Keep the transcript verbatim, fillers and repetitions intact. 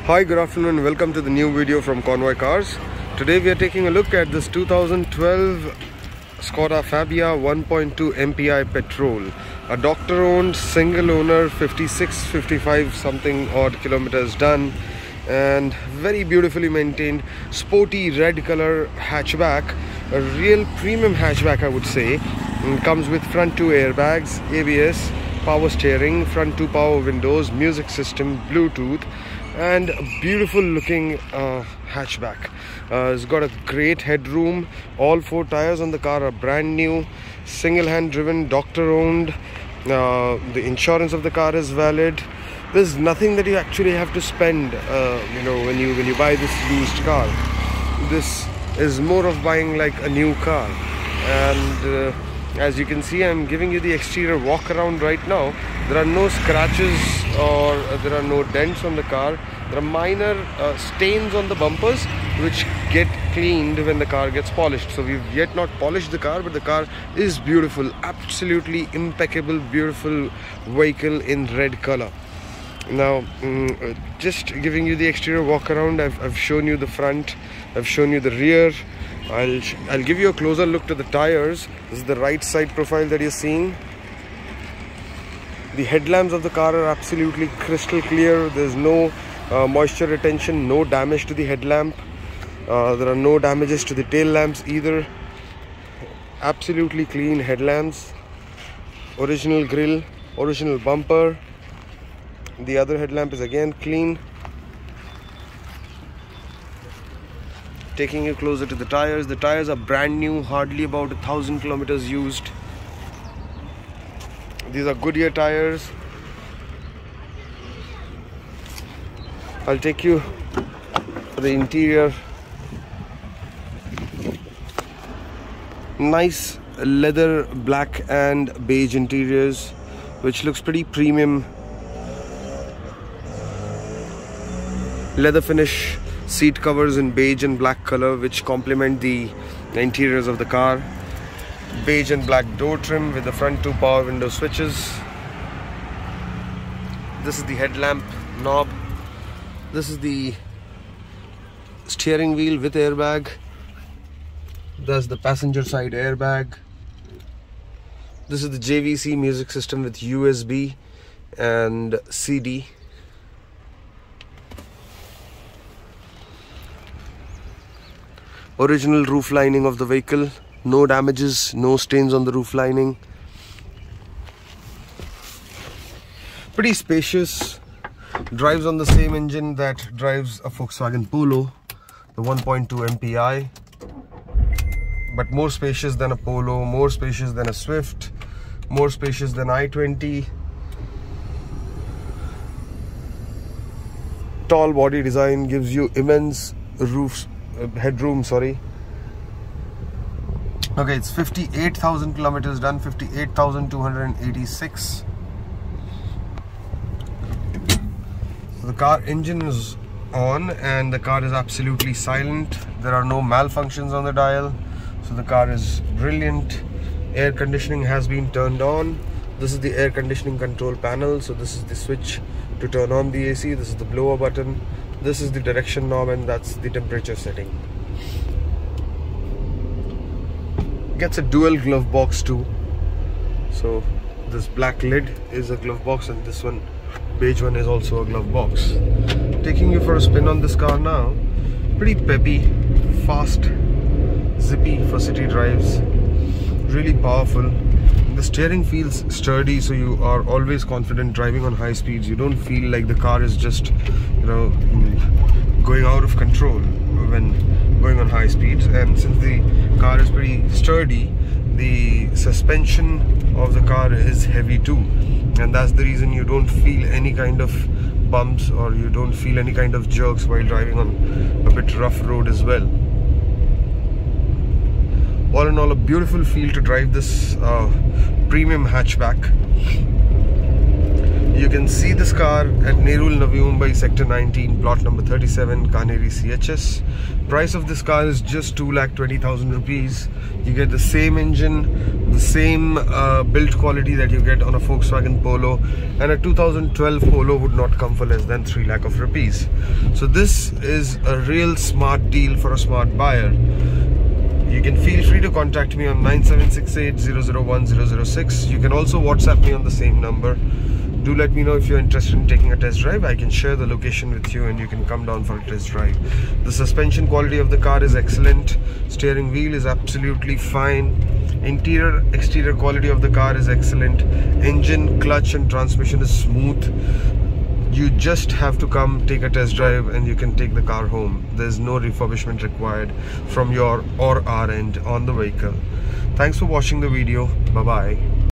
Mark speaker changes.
Speaker 1: Hi, good afternoon and welcome to the new video from Convoy Cars. Today we are taking a look at this two thousand twelve Skoda Fabia one point two M P I petrol, a doctor owned single owner, fifty-six fifty-five something odd kilometers done, and very beautifully maintained, sporty red color hatchback, a real premium hatchback I would say. And comes with front two airbags, A B S, power steering, front two power windows, music system, Bluetooth, and a beautiful looking uh, hatchback. Uh, it's got a great headroom. All four tires on the car are brand new, single hand driven, doctor owned. Uh, the insurance of the car is valid. There's nothing that you actually have to spend uh, you know when you when you buy this used car. This is more of buying like a new car. And uh, as you can see, I'm giving you the exterior walk around right now. There are no scratches or uh, there are no dents on the car. There are minor uh, stains on the bumpers which get cleaned when the car gets polished. So we've yet not polished the car, but the car is beautiful, absolutely impeccable, beautiful vehicle in red color. Now um, just giving you the exterior walk around. I've, I've shown you the front, I've shown you the rear. I'll, I'll give you a closer look to the tires. This is the right side profile that you're seeing. The headlamps of the car are absolutely crystal clear. There's no uh, moisture retention, no damage to the headlamp. Uh, there are no damages to the tail lamps either. Absolutely clean headlamps. Original grille, original bumper. The other headlamp is again clean. Taking you closer to the tires. The tires are brand new, hardly about a thousand kilometers used. These are Goodyear tires. I'll take you to the interior. Nice leather black and beige interiors, which looks pretty premium. Leather finish seat covers in beige and black color, which complement the interiors of the car. Beige and black door trim with the front two power window switches. This is the headlamp knob. This is the steering wheel with airbag. That's the passenger side airbag. This is the J V C music system with U S B and C D. Original roof lining of the vehicle. No damages, no stains on the roof lining. Pretty spacious. Drives on the same engine that drives a Volkswagen Polo, the one point two M P I. But more spacious than a Polo, more spacious than a Swift, more spacious than i twenty. Tall body design gives you immense roof uh, headroom, sorry. Okay, it's fifty-eight thousand kilometers done, fifty-eight thousand two hundred eighty-six. So the car engine is on and the car is absolutely silent. There are no malfunctions on the dial. So the car is brilliant. Air conditioning has been turned on. This is the air conditioning control panel. So this is the switch to turn on the A C. This is the blower button. This is the direction knob, and that's the temperature setting. Gets a dual glove box too. So this black lid is a glove box, and this one, beige one, is also a glove box. Taking you for a spin on this car now. Pretty peppy, fast, zippy for city drives. Really powerful. The steering feels sturdy, so you are always confident driving on high speeds. You don't feel like the car is just, you know, going out of control when going on high speeds. And since the car is pretty sturdy, the suspension of the car is heavy too, and that's the reason you don't feel any kind of bumps or you don't feel any kind of jerks while driving on a bit rough road as well. All in all, a beautiful feel to drive this uh, premium hatchback. You can see this car at Nerul, Navi Mumbai, Sector nineteen, plot number thirty-seven, Kaneri C H S. Price of this car is just two lakh twenty thousand rupees. You get the same engine, the same uh, build quality that you get on a Volkswagen Polo, and a two thousand twelve Polo would not come for less than three lakh of rupees. So this is a real smart deal for a smart buyer. You can feel free to contact me on nine seven six eight, zero zero one, zero zero six. You can also WhatsApp me on the same number. Do let me know if you're interested in taking a test drive. I can share the location with you and you can come down for a test drive. The suspension quality of the car is excellent. Steering wheel is absolutely fine. Interior, exterior quality of the car is excellent. Engine, clutch and transmission is smooth. You just have to come take a test drive and you can take the car home. There's no refurbishment required from your or our end on the vehicle. Thanks for watching the video. Bye bye.